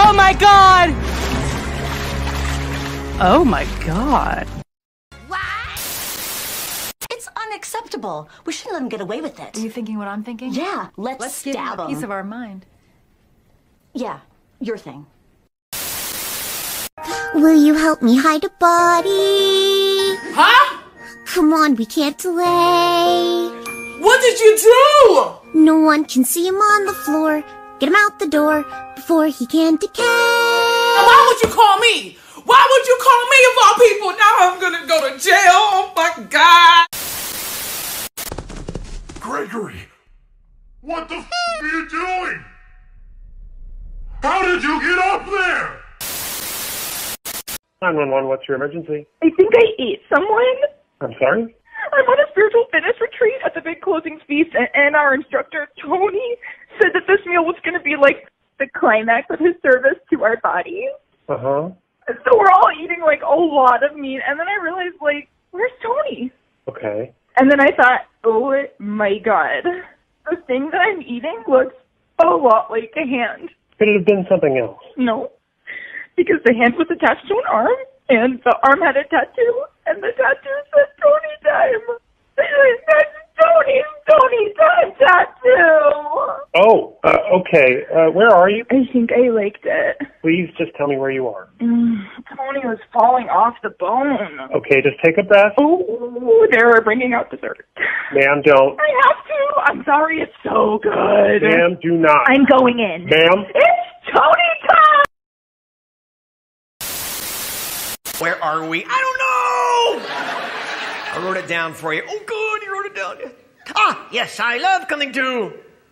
Oh my god! Oh my god. It's unacceptable. We shouldn't let him get away with it. Are you thinking what I'm thinking? Yeah, let's give him stab a him. piece of our mind. Yeah, your thing. Will you help me hide a body? Huh? Come on, we can't delay. What did you do? No one can see him on the floor. Get him out the door before he can decay. Why would you call me? Why would you call me of all people? Now I'm gonna go to jail. Oh my God. Gregory, what the f are you doing? How did you get up there? 911, what's your emergency? I think I ate someone. I'm sorry? I'm on a spiritual fitness retreat at the big closing feast, and our instructor, Tony, said that this meal was going to be like the climax of his service to our bodies. Uh-huh. So we're all eating like a lot of meat, and then I realized, like, where's Tony? Okay. And then I thought, oh my God, the thing that I'm eating looks a lot like a hand. Could it have been something else? No, because the hand was attached to an arm, and the arm had a tattoo, and the tattoo said Tony time. That's Tony time tattoo. Oh, okay. Where are you? I think I liked it. Please just tell me where you are. Tony was falling off the bone. Okay, just take a breath. Oh, they're bringing out dessert. Ma'am, don't. I have to. I'm sorry. It's so good. Ma'am, do not. I'm going in. Ma'am? It's Tony time. Where are we? I don't know! I wrote it down for you. Oh, good, you wrote it down. Ah, yes, I love coming to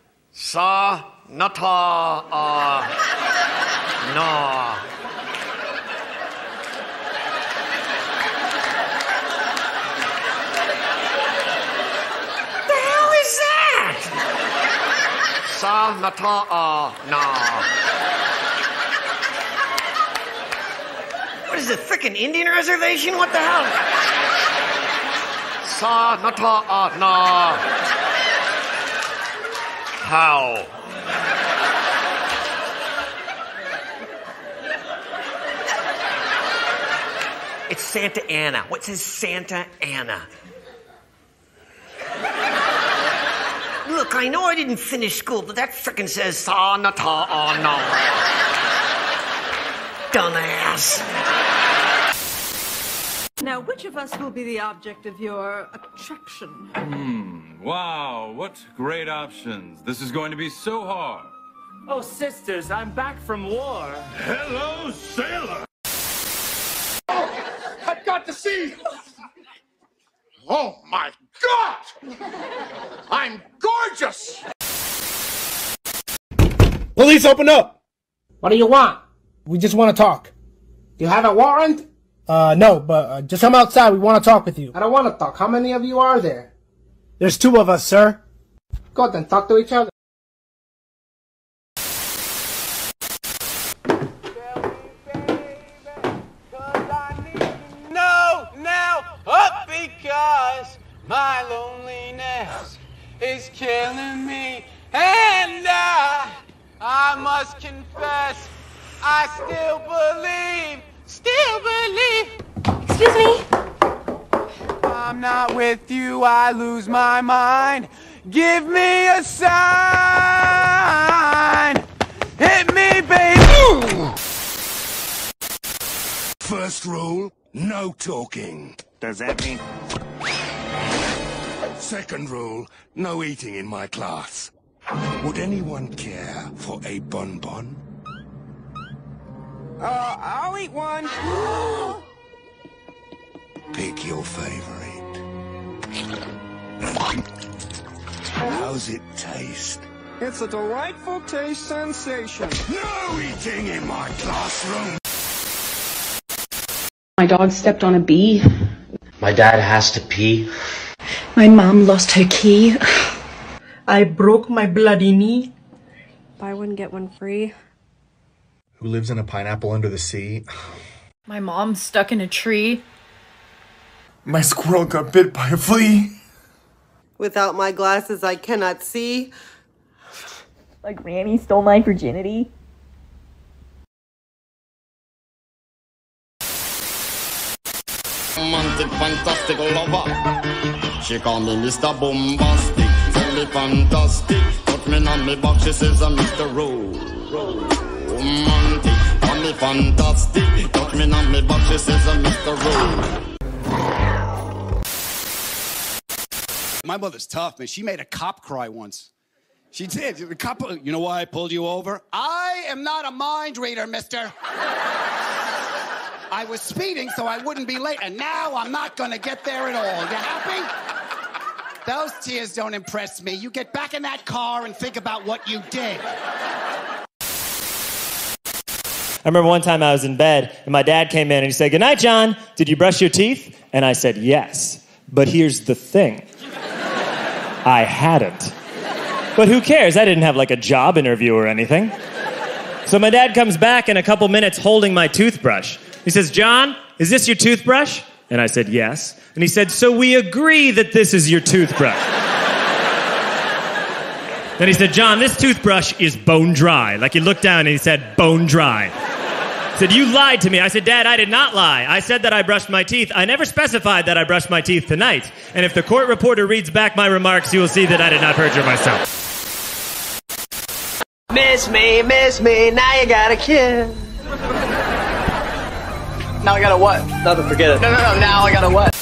Sa-Nata, Na. What the hell is that? Sa-Nata, Na. What is it, frickin' Indian reservation? What the hell? Sa-Nata, Na. How? It's Santa Ana. What says Santa Ana? Look, I know I didn't finish school, but that frickin' says Sa-Nata, Na. Dumbass. Now, which of us will be the object of your attraction? Wow, what great options. This is going to be so hard. Oh, sisters, I'm back from war. Hello, sailor. Oh, I've got to see. Oh, my God. I'm gorgeous. Police, open up! What do you want? We just want to talk. Do you have a warrant? No, but just come outside. We want to talk with you. I don't want to talk. How many of you are there? There's 2 of us, sir. Go then, talk to each other. No, now, up because my loneliness is killing me. And I must confess, I still believe. Excuse me? I'm not with you, I lose my mind. Give me a sign. Hit me, baby. First rule, no talking. Does that mean? Second rule, no eating in my class. Would anyone care for a bonbon? I'll eat one. Pick your favorite. How's it taste? It's a delightful taste sensation. No eating in my classroom! My dog stepped on a bee. My dad has to pee. My mom lost her key. I broke my bloody knee. Buy one, get one free. Who lives in a pineapple under the sea? My mom's stuck in a tree. My squirrel got bit by a flea. Without my glasses, I cannot see. Like Granny stole my virginity. romantic, fantastic lover. She call me Mr. Bombastic, tell me fantastic. Put me on me box, she says I'm Mr. Romantic. Call me fantastic, put me on me box, she says I'm Mr. My mother's tough, man. She made a cop cry once. She did. The cop, you know why I pulled you over? I am not a mind reader, mister. I was speeding so I wouldn't be late, and now I'm not gonna get there at all. You happy? Those tears don't impress me. You get back in that car and think about what you did. I remember one time I was in bed, and my dad came in and he said, "Good night, John. Did you brush your teeth?" And I said, "Yes. But here's the thing. I hadn't." But who cares? I didn't have like a job interview or anything. So my dad comes back in a couple minutes holding my toothbrush. He says, "John, is this your toothbrush?" And I said, "Yes." And he said, "So we agree that this is your toothbrush." Then he said, "John, this toothbrush is bone dry." Like he looked down and he said, "Bone dry." He said, "You lied to me." I said, "Dad, I did not lie. I said that I brushed my teeth. I never specified that I brushed my teeth tonight. And if the court reporter reads back my remarks, you will see that I did not perjure myself." Miss me, now you got a kiss. Now I got a what? Nothing, forget it. No, now I got a what?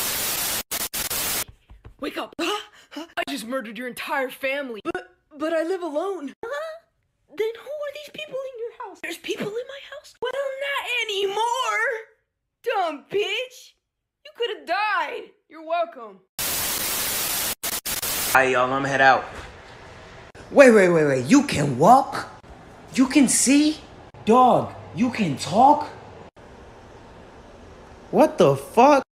Wake up. I just murdered your entire family. But I live alone. Then who are these people in your house? There's people in my house? Well, not anymore. Dumb bitch. You could have died. You're welcome. Alright, y'all, I'm gonna head out. Wait. You can walk? You can see? Dog, you can talk? What the fuck?